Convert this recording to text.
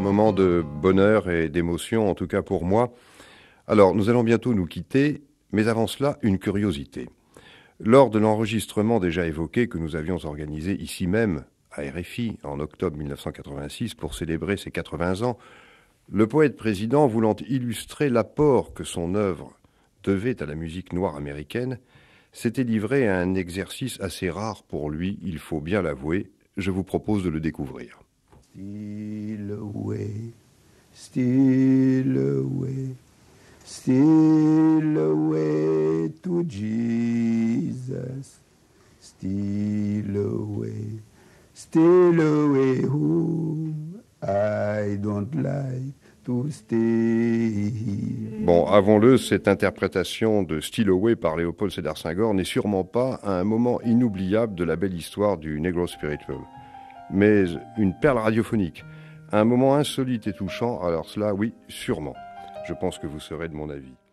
Moment de bonheur et d'émotion, en tout cas pour moi. Alors, nous allons bientôt nous quitter, mais avant cela, une curiosité. Lors de l'enregistrement déjà évoqué que nous avions organisé ici même, à RFI, en octobre 1986, pour célébrer ses 80 ans, le poète président, voulant illustrer l'apport que son œuvre devait à la musique noire américaine, s'était livré à un exercice assez rare pour lui, il faut bien l'avouer. Je vous propose de le découvrir. Steal away, steal away, steal away to Jesus. Steal away whom I don't like to stay here. Bon, avouons-le, cette interprétation de Steal Away par Léopold Sédar Senghor n'est sûrement pas un moment inoubliable de la belle histoire du Negro Spiritual, mais une perle radiophonique, un moment insolite et touchant, alors cela, oui, sûrement. Je pense que vous serez de mon avis.